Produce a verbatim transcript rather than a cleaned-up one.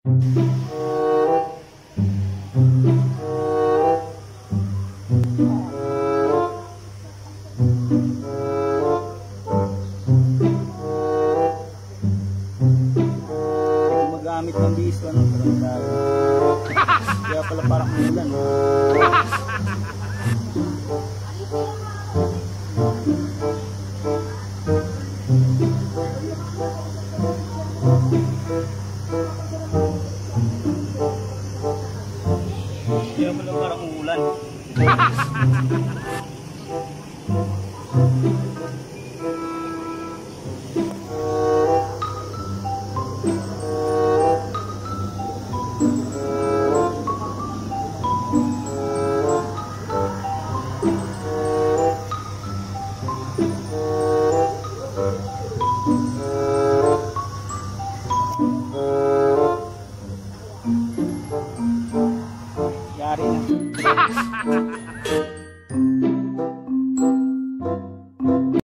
Gumagamit ng biso, ano, tarantado. Kaya pala parang ulan. Kaya pala parang ulan. Yari na.